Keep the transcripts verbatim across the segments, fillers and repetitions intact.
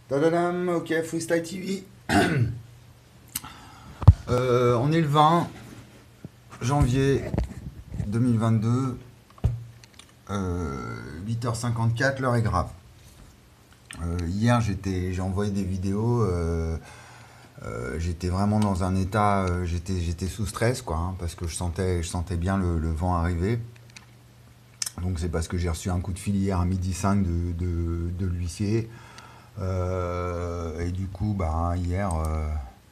Tadadam, ok, Freestyle T V. Euh, on est le vingt janvier deux mille vingt-deux, euh, huit heures cinquante-quatre, l'heure est grave. Euh, hier, j'étais, j'ai envoyé des vidéos, euh, euh, j'étais vraiment dans un état, euh, j'étais, j'étais sous stress, quoi, hein, parce que je sentais, je sentais bien le, le vent arriver. Donc c'est parce que j'ai reçu un coup de fil hier à midi cinq de, de, de l'huissier. Euh, et du coup, bah, hier, euh,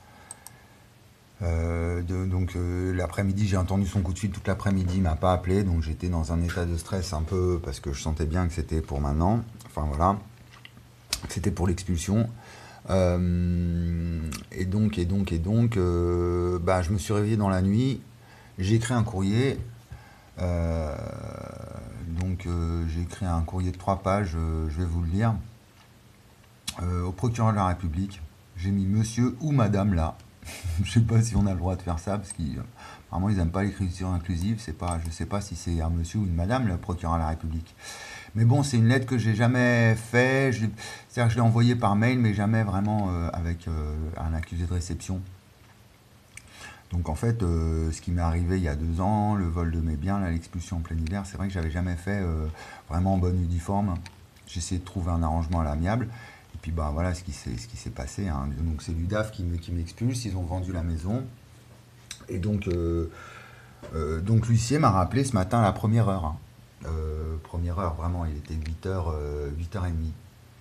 euh, de- donc euh, l'après-midi, j'ai entendu son coup de fil toute l'après-midi, il m'a pas appelé, donc j'étais dans un état de stress un peu parce que je sentais bien que c'était pour maintenant. Enfin voilà, que c'était pour l'expulsion. Euh, et donc, et donc, et donc, euh, bah, je me suis réveillé dans la nuit, j'ai écrit un courrier. euh, donc euh, j'ai écrit un courrier de trois pages, euh, je vais vous le lire. Euh, au procureur de la République, j'ai mis monsieur ou madame là. Je sais pas si on a le droit de faire ça parce qu'apparemment ils n'aiment pas l'écriture inclusive. C'est pas, je sais pas si c'est un monsieur ou une madame le procureur de la République. Mais bon, c'est une lettre que j'ai jamais fait. Je- C'est-à-dire que je l'ai envoyée par mail, mais jamais vraiment euh, avec euh, un accusé de réception. Donc en fait, euh, ce qui m'est arrivé il y a deux ans, le vol de mes biens, là, l'expulsion en plein hiver, c'est vrai que j'avais jamais fait euh, vraiment en bonne uniforme. J'ai essayé de trouver un arrangement à l'amiable. Et puis bah voilà ce qui s'est ce qui s'est passé, hein. Donc c'est l'U D A F qui me- qui m'expulse. Ils ont vendu la maison. Et donc euh, euh, donc l'huissier m'a rappelé ce matin à la première heure, hein. Euh, première heure, vraiment, il était huit heures, euh, huit heures trente.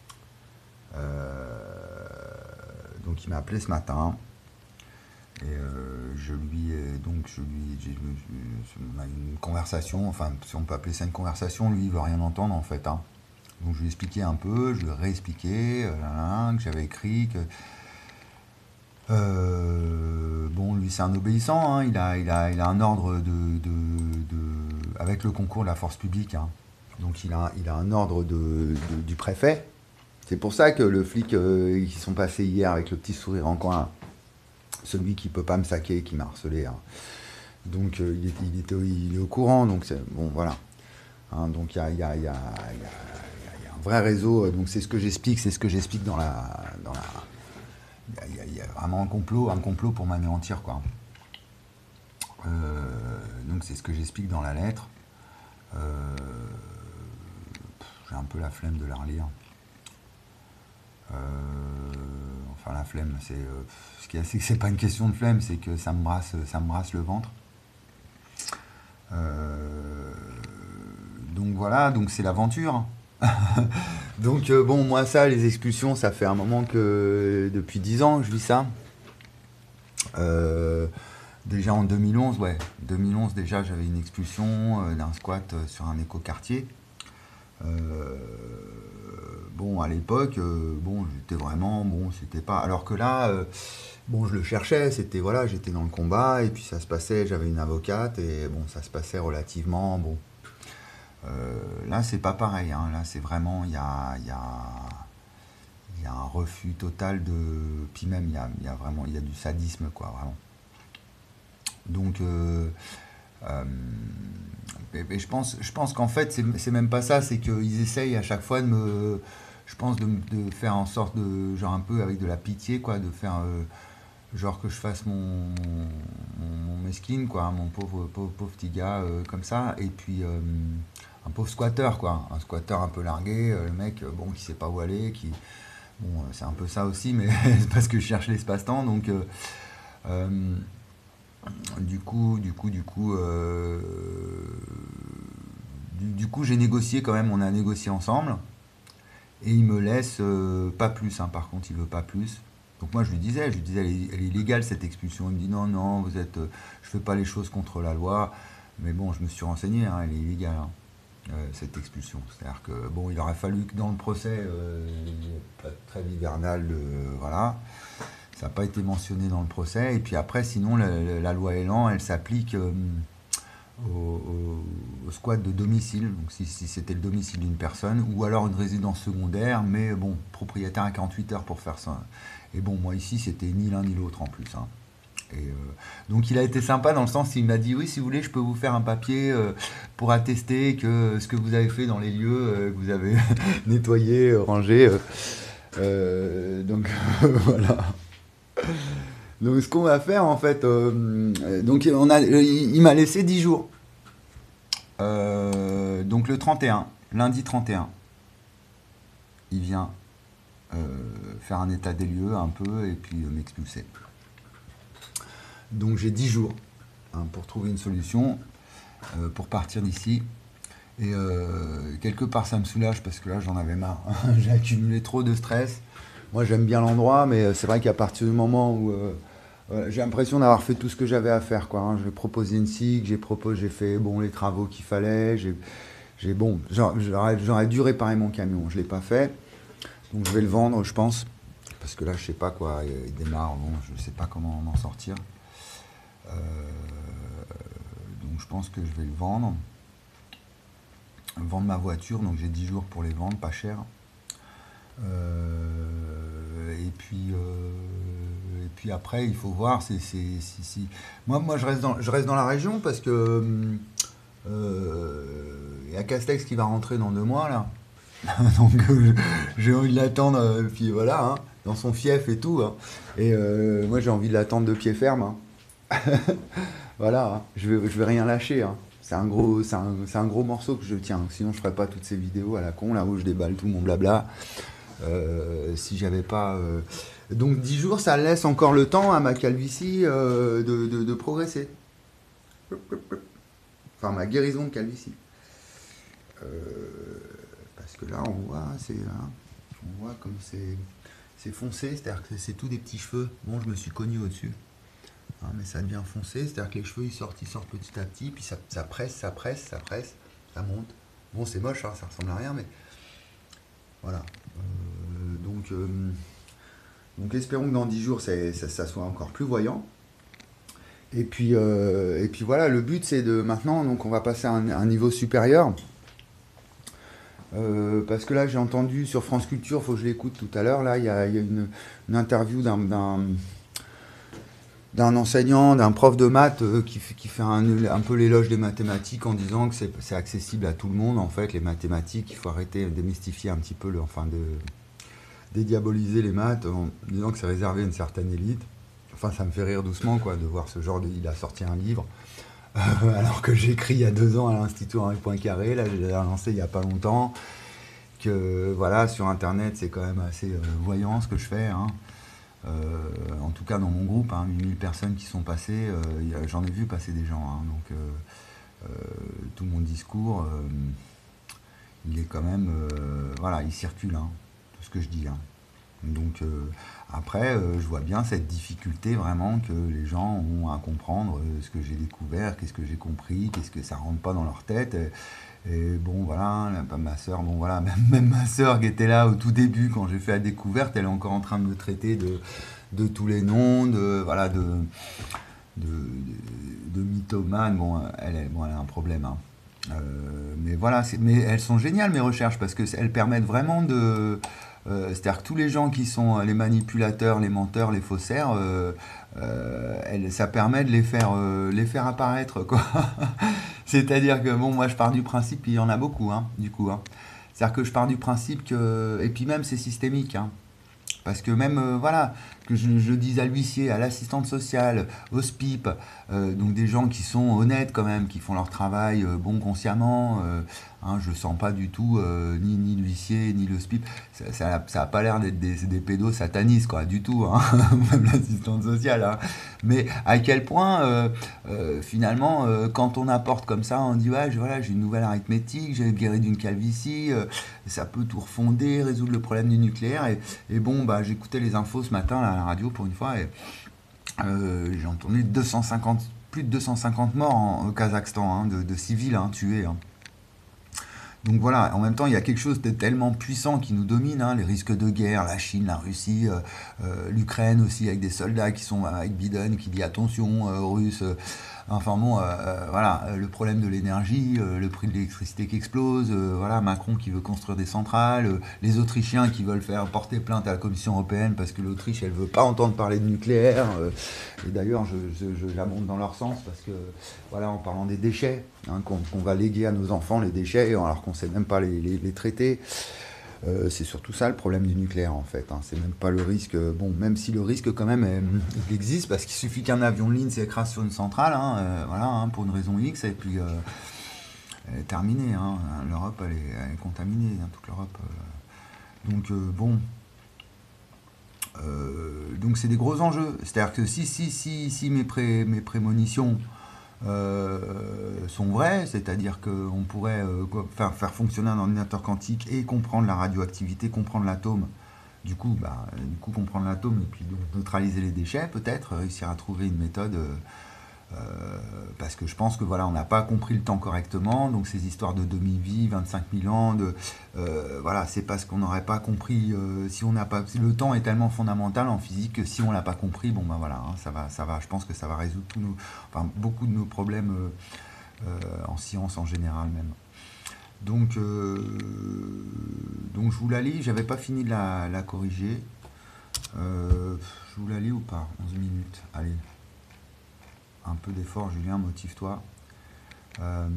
Euh, donc il m'a appelé ce matin. Et euh, je lui ai donc je lui j'ai- je- on a eu une conversation, enfin si on peut appeler ça une conversation, lui il veut rien entendre en fait, hein. Donc je lui ai expliqué un peu, je lui ai réexpliqué euh, là, là, que j'avais écrit, que euh, bon lui c'est un obéissant, hein, il a il a il a un ordre de, de- de- avec le concours de la force publique, hein. Donc il a il a un ordre de, de- du préfet. C'est pour ça que le flic euh, qui sont passés hier avec le petit sourire en coin, celui qui peut pas me saquer, qui m'a harcelé, hein. Donc euh, il, est, il, était, il est au courant, donc c'est bon, voilà. Hein, donc il y a, y, a, y, a, y, a, y a un vrai réseau, euh, donc c'est ce que j'explique, c'est ce que j'explique dans la. Dans la il y, a, y a vraiment un complot, un complot pour m'anéantir, quoi. Euh, donc c'est ce que j'explique dans la lettre. Euh, J'ai un peu la flemme de la relire. Euh, enfin la flemme, c'est euh, ce qui est, c'est que c'est pas une question de flemme, c'est que ça me brasse, ça me brasse le ventre. Euh, donc voilà, donc c'est l'aventure. Donc euh, bon, moi ça, les expulsions, ça fait un moment que depuis dix ans que je vis ça. Euh, Déjà en deux mille onze, ouais, deux mille onze déjà j'avais une expulsion euh, d'un squat euh, sur un écoquartier. Euh, bon à l'époque, euh, bon j'étais vraiment, bon c'était pas. Alors que là, euh, bon je le cherchais, c'était voilà, j'étais dans le combat et puis ça se passait, j'avais une avocate et bon ça se passait relativement bon. Euh, Là, c'est pas pareil, hein. Là, c'est vraiment, il y a, il y a, il y a un refus total de. Puis même, il y a, il y a vraiment, il y a du sadisme, quoi, vraiment. Donc, euh, euh, et- et je pense, je pense qu'en fait, c'est c'est même pas ça, c'est qu'ils essayent à chaque fois de me. Je pense de, me- de faire en sorte de. Genre un peu avec de la pitié, quoi, de faire. Euh, genre que je fasse mon, mon, mon mesquine, quoi, mon pauvre, pauvre, pauvre petit gars, euh, comme ça, et puis euh, un pauvre squatter, quoi, un squatter un peu largué, euh, le mec, euh, bon, qui sait pas où aller, qui, bon, euh, c'est un peu ça aussi, mais c'est parce que je cherche l'espace-temps, donc, euh, euh, du coup, du coup, du coup, euh, du, du coup, j'ai négocié quand même, on a négocié ensemble, et il me laisse euh, pas plus, hein, par contre, il veut pas plus. Donc moi je lui disais, je lui disais, elle est, elle est illégale cette expulsion. Il me dit non, non, vous êtes, euh, je fais pas les choses contre la loi. Mais bon, je me suis renseigné, hein, elle est illégale, hein, euh, cette expulsion. C'est-à-dire que bon, il aurait fallu que dans le procès, euh, il y ait pas de trêve hivernale, de, voilà. Ça n'a pas été mentionné dans le procès. Et puis après, sinon, la, la- la loi Elan, elle s'applique euh, au, au- au squat de domicile, donc si, si c'était le domicile d'une personne, ou alors une résidence secondaire, mais bon, propriétaire à quarante-huit heures pour faire ça. Et bon, moi ici, c'était ni l'un ni l'autre en plus, hein. Et euh, donc il a été sympa dans le sens il m'a dit oui si vous voulez je peux vous faire un papier euh, pour attester que ce que vous avez fait dans les lieux euh, que vous avez nettoyé, euh, rangé, euh, Euh, donc voilà. Donc ce qu'on va faire en fait, euh, donc on a, il, il m'a laissé dix jours. Euh, donc le trente et un, lundi trente et un, il vient euh, faire un état des lieux un peu et puis euh, m'expulser. Donc j'ai dix jours hein, pour trouver une solution, euh, pour partir d'ici. Et euh, quelque part ça me soulage parce que là j'en avais marre. J'ai accumulé trop de stress. Moi j'aime bien l'endroit, mais c'est vrai qu'à partir du moment où euh, euh, j'ai l'impression d'avoir fait tout ce que j'avais à faire, quoi. Hein. J'ai proposé une S I G, j'ai proposé, j'ai fait bon les travaux qu'il fallait. J'ai, j'ai bon, j'aurais, j'aurais dû réparer mon camion. Je l'ai pas fait, donc je vais le vendre, je pense, parce que là je sais pas quoi. Il démarre, bon, je sais pas comment m'en sortir. Euh, donc je pense que je vais le vendre. Vendre ma voiture, donc j'ai dix jours pour les vendre, pas cher. Euh, et puis euh, et puis après il faut voir c'est, c'est, si, si. Moi, moi je, reste dans, je reste dans la région parce que il euh, y a Castex qui va rentrer dans deux mois là. Donc euh, j'ai envie de l'attendre, euh, puis voilà, hein, dans son fief et tout. Hein. Et euh, moi j'ai envie de l'attendre de pied ferme. Hein. Voilà, hein, je vais, je vais rien lâcher. Hein. C'est un, gros, c'est, un, c'est un gros morceau que je tiens. Sinon, je ferais pas toutes ces vidéos à la con, là où je déballe tout mon blabla. Euh, si j'avais pas. Euh... Donc, dix jours, ça laisse encore le temps à ma calvitie euh, de, de, de progresser. Enfin, ma guérison de calvitie. Euh, parce que là, on voit, c'est, hein, on voit comme c'est, c'est foncé, c'est-à-dire que c'est tout des petits cheveux. Bon, je me suis cogné au-dessus. Hein, mais ça devient foncé, c'est-à-dire que les cheveux ils sortent, ils sortent petit à petit, puis ça, ça presse, ça presse, ça presse, ça monte. Bon, c'est moche, hein, ça ressemble à rien, mais voilà. Euh, donc, euh, donc, espérons que dans dix jours, ça, ça, ça soit encore plus voyant. Et puis, euh, et puis voilà, le but c'est de maintenant, donc on va passer à un, un niveau supérieur. Euh, parce que là, j'ai entendu sur France Culture, il faut que je l'écoute tout à l'heure. Là, il y a, y a une, une interview d'un. d'un d'un enseignant, d'un prof de maths euh, qui, qui fait un, un peu l'éloge des mathématiques en disant que c'est, c'est accessible à tout le monde, en fait, les mathématiques, il faut arrêter de démystifier un petit peu, le, enfin, de dédiaboliser les maths en disant que c'est réservé à une certaine élite. Enfin, ça me fait rire doucement, quoi, de voir ce genre de... Il a sorti un livre, euh, alors que j'écris il y a deux ans à l'Institut Henri Poincaré, là, je l'ai lancé il n'y a pas longtemps, que, voilà, sur Internet, c'est quand même assez euh, voyant ce que je fais, hein. Euh, en tout cas dans mon groupe, hein, huit mille personnes qui sont passées, euh, j'en ai vu passer des gens, hein, donc euh, euh, tout mon discours, euh, il est quand même, euh, voilà, il circule, hein, tout ce que je dis. Hein. Donc euh, après, euh, je vois bien cette difficulté vraiment que les gens ont à comprendre euh, ce que j'ai découvert, qu'est-ce que j'ai compris, qu'est-ce que ça rentre pas dans leur tête. Et, et bon, voilà, ma soeur, bon, voilà, même, même ma soeur qui était là au tout début, quand j'ai fait la découverte, elle est encore en train de me traiter de, de tous les noms, de, voilà, de, de, de, de mythomane. Bon, elle, bon, elle a un problème, hein. Euh, mais voilà, c'est, mais elles sont géniales, mes recherches, parce qu'elles permettent vraiment de... Euh, c'est-à-dire que tous les gens qui sont les manipulateurs, les menteurs, les faussaires, euh, euh, elle, ça permet de les faire, euh, les faire apparaître, quoi. C'est-à-dire que, bon, moi je pars du principe, il y en a beaucoup, hein, du coup. Hein. C'est-à-dire que je pars du principe que... Et puis même c'est systémique, hein. Parce que même, euh, voilà, que je, je dise à l'huissier, à l'assistante sociale, au S P I P, euh, donc des gens qui sont honnêtes quand même, qui font leur travail euh, bon consciemment, euh, hein, je sens pas du tout euh, ni, ni l'huissier, ni le S P I P, ça, ça, ça a pas l'air d'être des, des pédos satanistes, quoi, du tout, hein, même l'assistante sociale, hein. Mais à quel point, euh, euh, finalement, euh, quand on apporte comme ça, on dit, ouais, je, voilà, j'ai une nouvelle arithmétique, j'ai guéri d'une calvitie, euh, ça peut tout refonder, résoudre le problème du nucléaire, et, et bon, bah, j'écoutais les infos ce matin là, à la radio pour une fois et euh, j'ai entendu deux cent cinquante, plus de deux cent cinquante morts en, au Kazakhstan, hein, de, de civils hein, tués. Hein. Donc voilà, en même temps, il y a quelque chose de tellement puissant qui nous domine, hein, les risques de guerre, la Chine, la Russie, euh, euh, l'Ukraine aussi, avec des soldats qui sont avec Biden, qui dit attention euh, aux Russes. Euh, enfin bon, euh, voilà, le problème de l'énergie, euh, le prix de l'électricité qui explose, euh, voilà, Macron qui veut construire des centrales, euh, les Autrichiens qui veulent faire porter plainte à la Commission européenne parce que l'Autriche, elle veut pas entendre parler de nucléaire. Euh, et d'ailleurs, je, je, je la monte dans leur sens parce que, voilà, en parlant des déchets, hein, qu'on, qu'on va léguer à nos enfants les déchets, alors qu'on sait même pas les, les, les traiter. Euh, c'est surtout ça le problème du nucléaire en fait, hein. C'est même pas le risque, euh, bon, même si le risque quand même est- il existe, parce qu'il suffit qu'un avion de ligne s'écrase sur une centrale, hein, euh, voilà, hein, pour une raison X, et puis euh, elle est terminée, hein. L'Europe elle est, elle est contaminée, hein, toute l'Europe. euh. Donc euh, bon, euh, donc c'est des gros enjeux. C'est-à-dire que si, si, si, si mes, pré, mes prémonitions euh, sont vraies, c'est-à-dire qu'on pourrait euh, faire, faire fonctionner un ordinateur quantique et comprendre la radioactivité, comprendre l'atome, du coup, bah, du coup comprendre l'atome et puis donc neutraliser les déchets, peut-être, réussir à trouver une méthode. euh, euh, parce que je pense que voilà, on n'a pas compris le temps correctement, donc ces histoires de demi-vie, vingt-cinq mille ans, de, euh, voilà, c'est parce qu'on n'aurait pas compris. Euh, si on n'a pas, le temps est tellement fondamental en physique que si on l'a pas compris, bon ben voilà, hein, ça va, ça va. Je pense que ça va résoudre tous nos, enfin beaucoup de nos problèmes euh, euh, en science en général même. Donc, euh, donc je vous la lis. J'avais pas fini de la, la corriger. Euh, je vous la lis ou pas? onze minutes. Allez, un peu d'effort, Julien, motive-toi. Euh,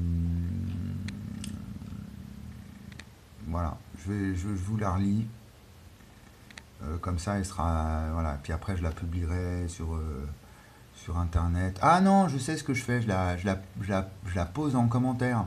voilà, je, vais, je, je vous la relis. Euh, comme ça, elle sera. Voilà. Puis après, je la publierai sur, euh, sur Internet. Ah non, je sais ce que je fais. Je la, je la, je la, je la pose en commentaire.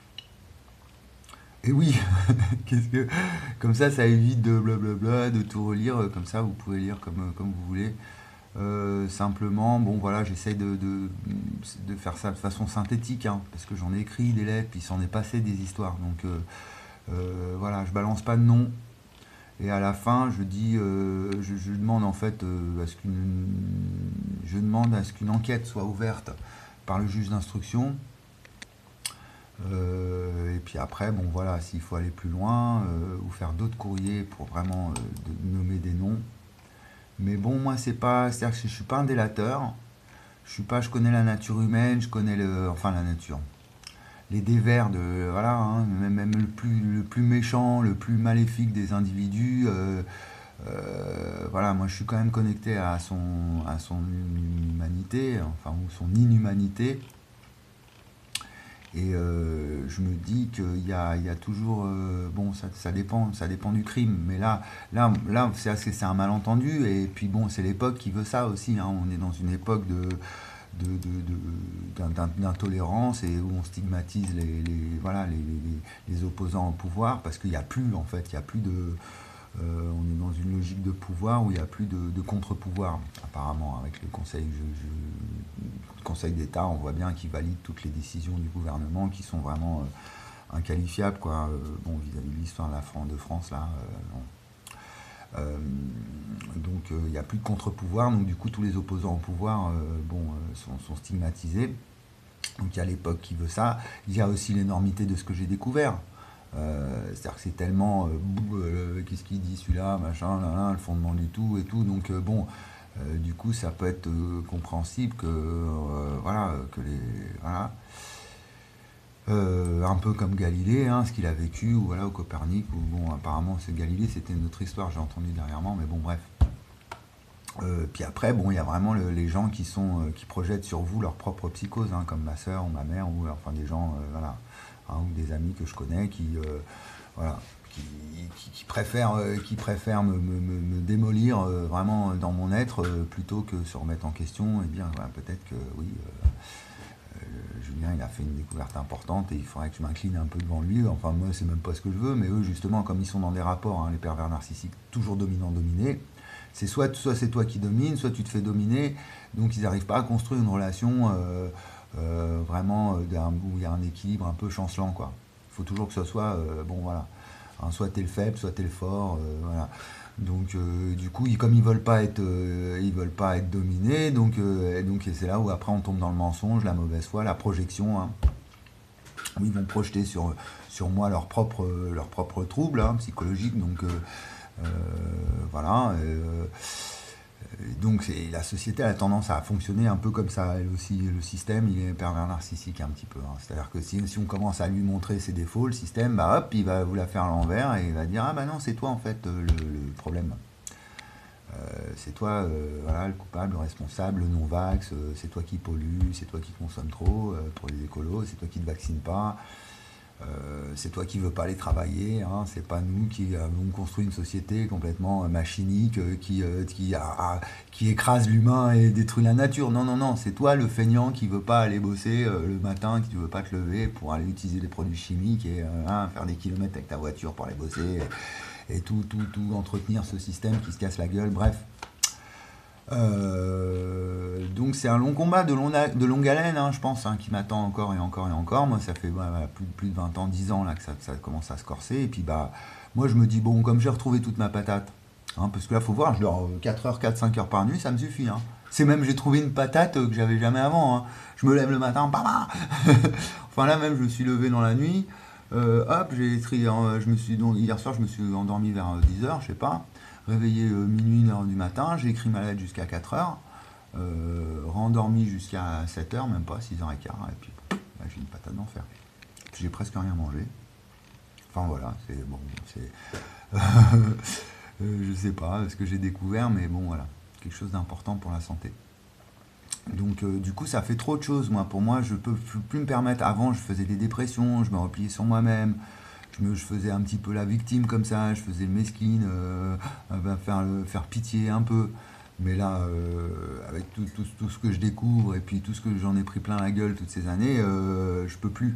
Et oui, qu'est-ce que. Comme ça, ça évite de blablabla, de tout relire. Comme ça, vous pouvez lire comme, comme vous voulez. Euh, simplement, bon voilà, j'essaye de, de, de faire ça de façon synthétique, hein, parce que j'en ai écrit des lettres, puis il s'en est passé des histoires. Donc euh, euh, voilà, je balance pas de nom. Et à la fin, je dis, euh, je, je demande en fait euh, à ce qu'une, je demande à ce qu'une enquête soit ouverte par le juge d'instruction. Euh, et puis après, bon voilà, s'il faut aller plus loin euh, ou faire d'autres courriers pour vraiment euh, de nommer des noms. Mais bon, moi, c'est pas, c'est-à-dire que je suis pas un délateur. Je suis pas, je connais la nature humaine, je connais le, enfin la nature, les dévers de, voilà, hein, même, même le plus, le plus méchant, le plus maléfique des individus. Euh, euh, voilà, moi, je suis quand même connecté à son, à son humanité, enfin ou son inhumanité. Et euh, je me dis qu'il y a, il y a toujours, euh, bon, ça, ça dépend, ça dépend du crime, mais là, là, là, c'est c'est un malentendu. Et puis bon, c'est l'époque qui veut ça aussi, hein. On est dans une époque de, de, de, de- d'intolérance et où on stigmatise les, les- voilà, les, les- les opposants au pouvoir parce qu'il n'y a plus, en fait, il y a plus de, euh, on est dans une logique de pouvoir où il n'y a plus de, de contre-pouvoir, apparemment, avec le Conseil, je- je- le Conseil d'État, on voit bien qu'il valide toutes les décisions du gouvernement qui sont vraiment euh, inqualifiables, quoi. Euh, bon, vis-à-vis de l'histoire de la France, de France, là, euh, non. Euh, donc euh, il n'y a plus de contre-pouvoir, donc du coup tous les opposants au pouvoir euh, bon, euh, sont, sont stigmatisés. Donc il y a l'époque qui veut ça. Il y a aussi l'énormité de ce que j'ai découvert. Euh, C'est-à-dire que c'est tellement euh, bou- euh, qu'est-ce qu'il dit celui-là, machin, là, là, le fondement du tout et tout. Donc euh, bon, euh, du coup ça peut être euh, compréhensible que euh, voilà que les voilà. Euh, un peu comme Galilée, hein, ce qu'il a vécu, ou voilà, au Copernic, ou bon, apparemment, c'est Galilée, c'était une autre histoire, j'ai entendu dernièrement, mais bon, bref. Euh, puis après, bon, il y a vraiment le- les gens qui sont, euh, qui projettent sur vous leur propre psychose, hein, comme ma soeur ou ma mère, ou enfin des gens, euh, voilà, hein, ou des amis que je connais qui, euh, voilà, qui, qui- qui préfèrent, euh, qui préfèrent me, me- me- me démolir euh, vraiment dans mon être euh, plutôt que se remettre en question et dire, voilà, peut-être que oui. euh, Julien, il a fait une découverte importante et il faudrait que je m'incline un peu devant lui. Enfin, moi, c'est même pas ce que je veux, mais eux, justement, comme ils sont dans des rapports, hein, les pervers narcissiques, toujours dominant-dominé, c'est soit, soit c'est toi qui domines, soit tu te fais dominer. Donc, ils n'arrivent pas à construire une relation euh, euh, vraiment euh, où il y a un équilibre un peu chancelant, quoi. Il faut toujours que ce soit, euh, bon, voilà, hein, soit t'es le faible, soit t'es le fort, euh, voilà. Donc euh, du coup, ils, comme ils veulent pas être, euh, ils veulent pas être dominés, donc euh, et donc et c'est là où après on tombe dans le mensonge, la mauvaise foi, la projection, hein, où ils vont projeter sur sur moi leurs propres leurs propres troubles, hein, psychologiques. Donc euh, euh, voilà. Euh, donc c'est- la société a tendance à fonctionner un peu comme ça, elle aussi. Le système, il est pervers narcissique un petit peu, hein. C'est-à-dire que si, si on commence à lui montrer ses défauts, le système, bah hop, il va vous la faire à l'envers et il va dire ah bah non, c'est toi en fait euh, le, le problème. Euh, c'est toi euh, voilà, le coupable, le responsable, le non-vax, euh, c'est toi qui pollue, c'est toi qui consomme trop euh, pour les écolos, c'est toi qui ne te vaccines pas. Euh, c'est toi qui veux pas aller travailler, hein, c'est pas nous qui avons construit une société complètement euh, machinique euh, qui, euh, qui, a- a- qui écrase l'humain et détruit la nature. Non, non, non, c'est toi le feignant qui veut pas aller bosser euh, le matin, qui veut pas te lever pour aller utiliser des produits chimiques et euh, hein, faire des kilomètres avec ta voiture pour aller bosser et, et tout, tout, tout entretenir ce système qui se casse la gueule. Bref. Euh, donc c'est un long combat de, long, de longue haleine, hein, je pense, hein, qui m'attend encore et encore et encore. Moi, ça fait bah, plus, plus de vingt ans, dix ans là, que ça, ça commence à se corser. Et puis, bah, moi, je me dis, bon, comme j'ai retrouvé toute ma patate, hein, parce que là, faut voir, je dors quatre heures, quatre cinq heures par nuit, ça me suffit. Hein. C'est même, j'ai trouvé une patate que j'avais jamais avant. Hein. Je me lève le matin, bam. Enfin, là, même, je me suis levé dans la nuit. Euh, hop, j'ai écrit, euh, je me suis, donc, hier soir, je me suis endormi vers dix heures, je sais pas. Réveillé euh, minuit, une heure du matin, j'ai écrit ma lettre jusqu'à quatre heures, euh, rendormi jusqu'à sept heures, même pas, six heures quinze, et puis là, j'ai une patate d'enfer. J'ai presque rien mangé. Enfin voilà, c'est bon, c'est. euh, je sais pas ce que j'ai découvert, mais bon voilà, quelque chose d'important pour la santé. Donc euh, du coup, ça fait trop de choses, moi. Pour moi, je peux plus me permettre. Avant, je faisais des dépressions, je me repliais sur moi-même. Je, me, je faisais un petit peu la victime comme ça, je faisais le mesquine, euh, euh, faire, le, faire pitié un peu. Mais là, euh, avec tout, tout, tout ce que je découvre et puis tout ce que j'en ai pris plein la gueule toutes ces années, euh, je peux plus.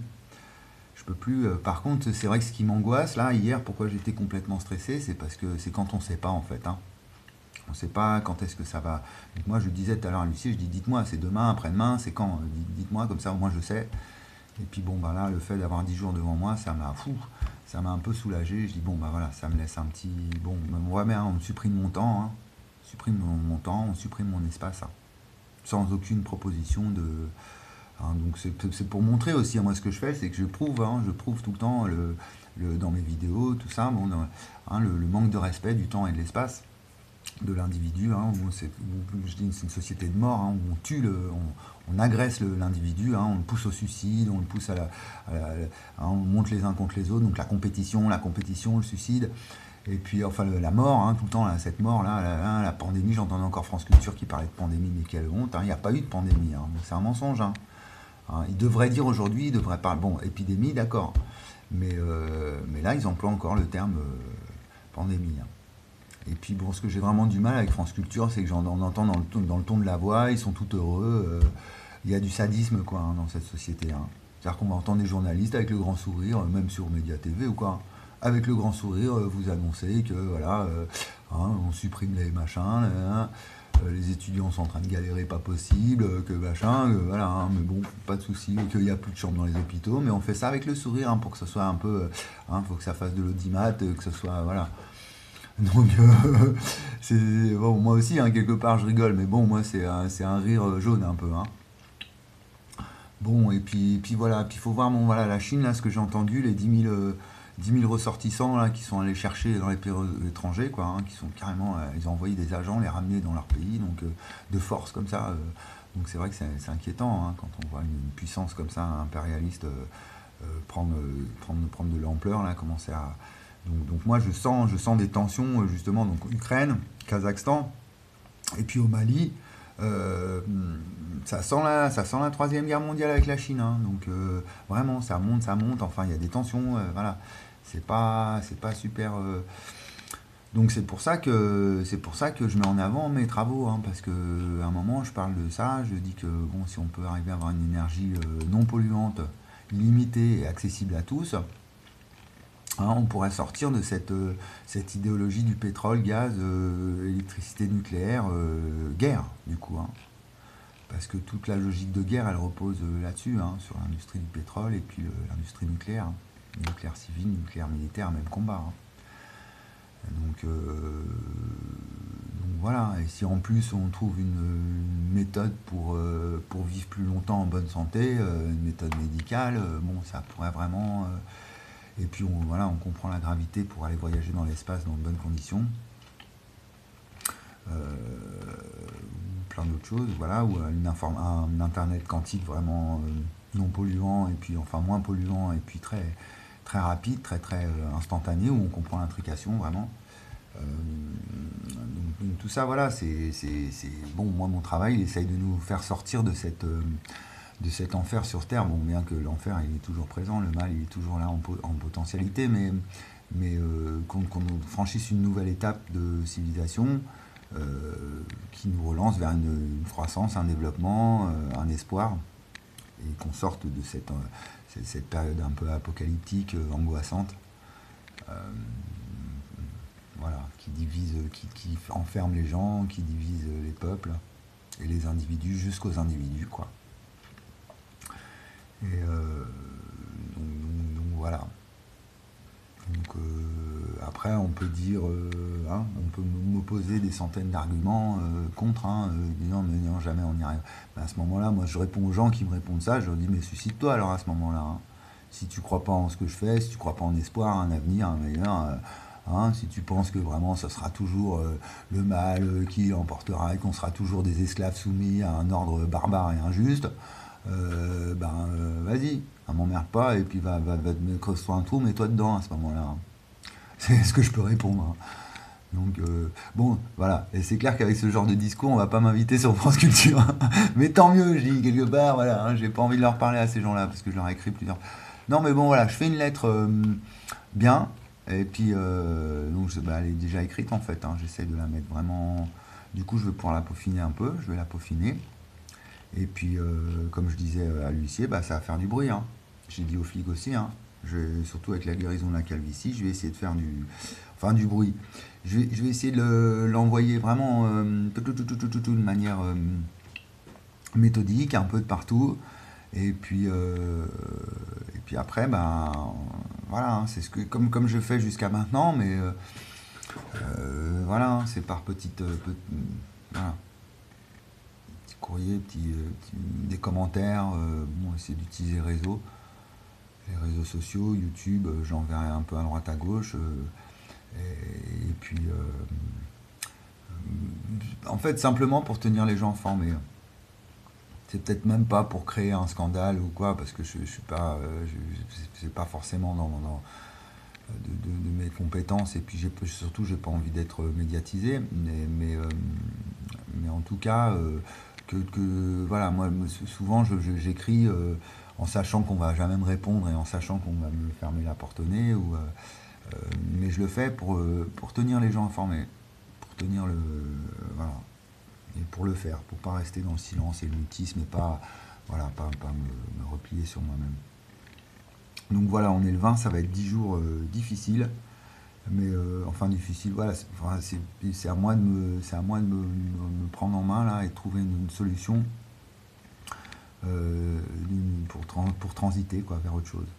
Je peux plus. Euh, par contre, c'est vrai que ce qui m'angoisse, là, hier, pourquoi j'étais complètement stressé, c'est parce que c'est quand on sait pas, en fait. Hein. On ne sait pas quand est-ce que ça va. Donc moi, je disais tout à l'heure à Lucie, je dis, dites-moi, c'est demain, après-demain, c'est quand? Dites-moi, comme ça, au moins, je sais. Et puis bon, bah là, le fait d'avoir dix jours devant moi, ça m'a fou, ça m'a un peu soulagé. Je dis, bon, bah voilà, ça me laisse un petit. Bon, on voit bien, on supprime mon temps, hein. On supprime mon, mon temps, on supprime mon espace, hein. Sans aucune proposition de. Hein, donc c'est c'est pour montrer aussi, à moi, ce que je fais, c'est que je prouve, hein, je prouve tout le temps le, le- dans mes vidéos, tout ça, bon, dans- hein, le, le manque de respect du temps et de l'espace de l'individu, hein, où c'est, où, je dis, c'est une société de mort, hein, où on tue, le, on, on agresse le- l'individu, hein, on le pousse au suicide, on le pousse à la, à la- hein, on monte les uns contre les autres, donc la compétition, la compétition, le suicide, et puis enfin le- la mort, hein, tout le temps, là, cette mort, là, la, la- la pandémie, j'entendais encore France Culture qui parlait de pandémie, mais quelle honte, hein, il n'y a pas eu de pandémie, hein, c'est un mensonge. Hein. Hein, il devrait dire aujourd'hui, il devrait parler, bon, épidémie, d'accord, mais, euh, mais là, ils emploient encore le terme euh, pandémie. Hein. Et puis bon, ce que j'ai vraiment du mal avec France Culture, c'est que j'en on entend dans le, ton, dans le ton de la voix, ils sont tout heureux. euh, Il y a du sadisme quoi hein, dans cette société. Hein. C'est-à-dire qu'on va entendre des journalistes avec le grand sourire, euh, même sur Média T V ou quoi, avec le grand sourire, euh, vous annoncer que voilà, euh, hein, on supprime les machins, là, hein, euh, les étudiants sont en train de galérer, pas possible, euh, que machin, euh, voilà, hein, mais bon, pas de souci, qu'il n'y a plus de chambres dans les hôpitaux, mais on fait ça avec le sourire hein, pour que ce soit un peu, il hein, faut que ça fasse de l'audimat, euh, que ce soit voilà. Donc, euh, c'est, bon, moi aussi, hein, quelque part, je rigole, mais bon, moi, c'est un, c'est un rire jaune un peu. Hein. Bon, et puis, puis voilà, puis il faut voir, bon, voilà, la Chine, là, ce que j'ai entendu, les dix mille, euh, dix mille ressortissants, là, qui sont allés chercher dans les pays étrangers, quoi, hein, qui sont carrément, euh, ils ont envoyé des agents, les ramener dans leur pays, donc, euh, de force, comme ça. euh, donc, c'est vrai que c'est, c'est inquiétant, hein, quand on voit une, puissance comme ça, impérialiste, euh, euh, prendre, euh, prendre, prendre de l'ampleur, là, commencer à. Donc, donc moi je sens, je sens des tensions euh, justement donc Ukraine, Kazakhstan et puis au Mali, euh, ça sent la, ça sent la troisième guerre mondiale avec la Chine. Hein. Donc euh, vraiment ça monte, ça monte. Enfin il y a des tensions, euh, voilà. C'est pas, c'est pas super. euh, Donc c'est pour ça que c'est pour ça que je mets en avant mes travaux, hein, parce que à un moment je parle de ça, je dis que bon si on peut arriver à avoir une énergie euh, non polluante, limitée et accessible à tous. Hein, on pourrait sortir de cette, euh, cette idéologie du pétrole, gaz, euh, électricité nucléaire, euh, guerre, du coup. Hein. Parce que toute la logique de guerre, elle repose euh, là-dessus, hein, sur l'industrie du pétrole et puis euh, l'industrie nucléaire. Hein. Nucléaire civil, nucléaire militaire, même combat. Hein. Donc, euh, donc voilà, et si en plus on trouve une, une méthode pour, euh, pour vivre plus longtemps en bonne santé, euh, une méthode médicale, euh, bon, ça pourrait vraiment... euh, et puis on, voilà, on comprend la gravité pour aller voyager dans l'espace dans de bonnes conditions. Euh, plein d'autres choses, voilà, ou une inform- un internet quantique vraiment euh, non polluant et puis enfin moins polluant et puis très très rapide, très très euh, instantané où on comprend l'intrication vraiment. Euh, donc, donc tout ça, voilà, c'est c'est- c'est- bon. Moi, mon travail, il essaye de nous faire sortir de cette euh, de cet enfer sur Terre. Bon, bien que l'enfer, il est toujours présent, le mal, il est toujours là en, en potentialité, mais, mais euh, qu'on qu'on franchisse une nouvelle étape de civilisation euh, qui nous relance vers une, une croissance, un développement, euh, un espoir, et qu'on sorte de cette, euh, cette période un peu apocalyptique, euh, angoissante, euh, voilà, qui divise, qui, qui enferme les gens, qui divise les peuples et les individus jusqu'aux individus, quoi. Et euh, donc, donc, donc, voilà. Donc euh, après, on peut dire, euh, hein, on peut m'opposer des centaines d'arguments euh, contre, hein, euh, disant mais non, jamais on n'y arrive. Ben, à ce moment-là, moi, je réponds aux gens qui me répondent ça. Je leur dis mais suscite-toi alors à ce moment-là. Hein. Si tu crois pas en ce que je fais, si tu crois pas en espoir, un avenir, un meilleur. Euh, Hein, si tu penses que vraiment ça sera toujours euh, le mal euh, qui l'emportera et qu'on sera toujours des esclaves soumis à un ordre barbare et injuste, euh, ben euh, vas-y, hein, m'emmerde pas et puis va, va, va te creuse-toi un trou, mets-toi dedans à ce moment-là. Hein. C'est ce que je peux répondre. Hein. Donc euh, bon, voilà, et c'est clair qu'avec ce genre de discours, on va pas m'inviter sur France Culture. Mais tant mieux, je dis quelque part, voilà, hein, j'ai pas envie de leur parler à ces gens-là parce que je leur ai écrit plusieurs. Non mais bon voilà, je fais une lettre euh, bien. Et puis, euh, donc, bah, elle est déjà écrite en fait. Hein, j'essaie de la mettre vraiment. Du coup, je vais pouvoir la peaufiner un peu. Je vais la peaufiner. Et puis, euh, comme je disais à l'huissier, bah, ça va faire du bruit. Hein. J'ai dit aux flics aussi. Hein. Je vais, surtout avec la guérison de la calvitie, je vais essayer de faire du, enfin, du bruit. Je vais, je vais essayer de l'envoyer vraiment euh, de manière euh, méthodique, un peu de partout. Et puis, euh, et puis après, ben voilà, hein, c'est ce que comme comme je fais jusqu'à maintenant, mais euh, euh, voilà, hein, c'est par petites, euh, pe- voilà, petits courriers, petits, euh, petits- des commentaires. Euh, bon, essayer d'utiliser les réseaux, les réseaux sociaux, YouTube, euh, j'enverrai un peu à droite à gauche. Euh, et, et puis, euh, en fait, simplement pour tenir les gens informés. C'est peut-être même pas pour créer un scandale ou quoi, parce que je, je suis pas, euh, je- c'est pas forcément dans, dans- de, de- de mes compétences, et puis j'ai surtout j'ai pas envie d'être médiatisé, mais, mais, euh, mais en tout cas euh, que, que, voilà, moi souvent je- je- j'écris euh, en sachant qu'on va jamais me répondre et en sachant qu'on va me fermer la porte au nez, ou, euh, euh, mais je le fais pour, euh, pour tenir les gens informés, pour tenir le, voilà, et pour le faire, pour pas rester dans le silence et le mutisme et pas, voilà, pas, pas me, me replier sur moi-même. Donc voilà, on est le vingt, ça va être dix jours euh, difficiles, mais euh, enfin difficiles, voilà, c'est enfin, c'est- à moi de, me, c'est à moi de me, me prendre en main là et de trouver une, une solution euh, pour, tran- pour transiter quoi, vers autre chose.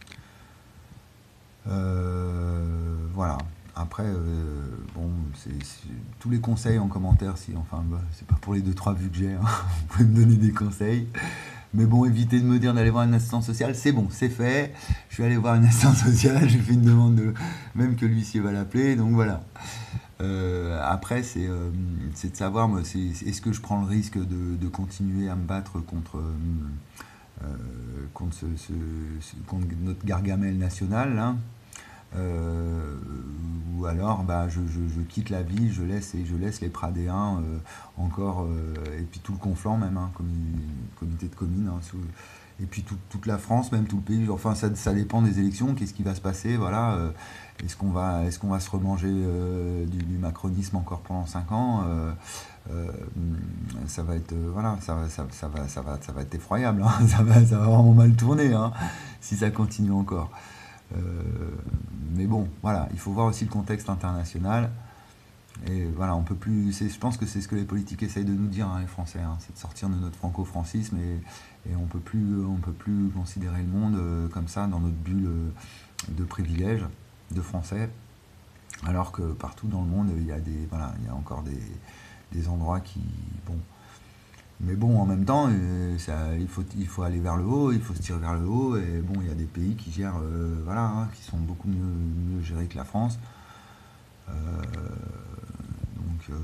Euh, voilà. Après, euh, bon, c'est, c'est- tous les conseils en commentaire, si, enfin, bah, c'est pas pour les deux trois vues que j'ai, hein, vous pouvez me donner des conseils. Mais bon, évitez de me dire d'aller voir une assistante sociale, c'est bon, c'est fait. Je suis allé voir une assistante sociale, j'ai fait une demande, de, même que l'huissier va l'appeler, donc voilà. Euh, après, c'est euh, c'est de savoir, moi, c'est, est-ce que je prends le risque de, de continuer à me battre contre, euh, euh, contre, ce, ce- ce- contre notre Gargamel national, là, euh, ou alors bah, je, je- je quitte la ville, je laisse, et je laisse les Pradéens euh, encore, euh, et puis tout le Conflent même, hein, commu- comité de communes, hein, sous- et puis tout- toute la France, même tout le pays. Enfin, ça, ça dépend des élections, qu'est-ce qui va se passer, voilà. euh, est-ce qu'on va, est-ce qu'on va se remanger euh, du, du macronisme encore pendant cinq ans euh, euh, ça va être, euh, voilà, ça, va- ça, ça va, ça, va, ça va être effroyable, hein, ça va, ça va vraiment mal tourner, hein, si ça continue encore. Euh, mais bon, voilà, il faut voir aussi le contexte international. Et voilà, on peut plus. Je pense que c'est ce que les politiques essayent de nous dire, hein, les Français, hein, c'est de sortir de notre franco-francisme, et, et on peut plus, on peut plus considérer le monde euh, comme ça dans notre bulle euh, de privilèges de Français, alors que partout dans le monde il y a des, voilà, il y a encore des, des endroits qui, bon. Mais bon, en même temps, euh, ça, il, faut, il faut aller vers le haut, il faut se tirer vers le haut. Et bon, il y a des pays qui gèrent, euh, voilà, hein, qui sont beaucoup mieux, mieux gérés que la France. Euh, donc, euh,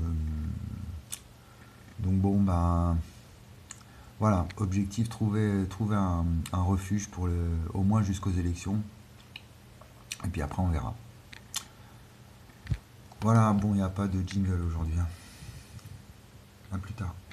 donc bon, ben voilà, objectif trouver, trouver un, un refuge pour le, au moins jusqu'aux élections. Et puis après, on verra. Voilà, bon, il n'y a pas de jingle aujourd'hui. Hein. À plus tard.